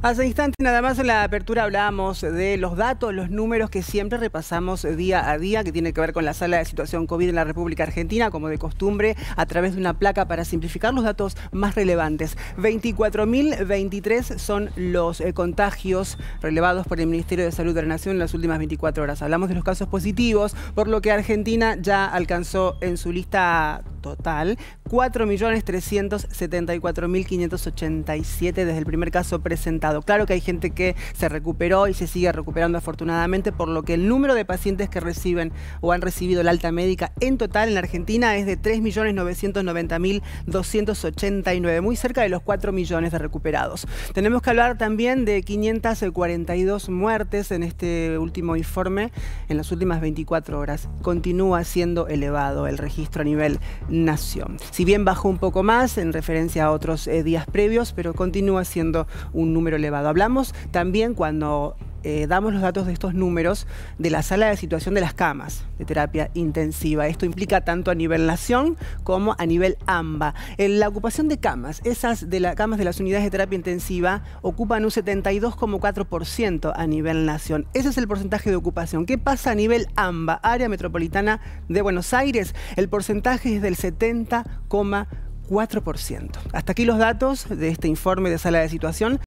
Hace instantes nada más en la apertura hablábamos de los datos, los números que siempre repasamos día a día, que tiene que ver con la sala de situación COVID en la República Argentina, como de costumbre, a través de una placa para simplificar los datos más relevantes. 24.023 son los contagios relevados por el Ministerio de Salud de la Nación en las últimas 24 horas. Hablamos de los casos positivos, por lo que Argentina ya alcanzó en su lista total 4.374.587 desde el primer caso presentado. Claro que hay gente que se recuperó y se sigue recuperando afortunadamente, por lo que el número de pacientes que reciben o han recibido el alta médica en total en la Argentina es de 3.990.289, muy cerca de los 4 millones de recuperados. Tenemos que hablar también de 542 muertes en este último informe en las últimas 24 horas. Continúa siendo elevado el registro a nivel nación. Si bien bajó un poco más en referencia a otros días previos, pero continúa siendo un número elevado. Hablamos también, cuando damos los datos de estos números, de la sala de situación de las camas de terapia intensiva. Esto implica tanto a nivel nación como a nivel AMBA. La ocupación de camas, esas de las camas de las unidades de terapia intensiva, ocupan un 72,4% a nivel nación. Ese es el porcentaje de ocupación. ¿Qué pasa a nivel AMBA, área metropolitana de Buenos Aires? El porcentaje es del 70,4%. Hasta aquí los datos de este informe de sala de situación.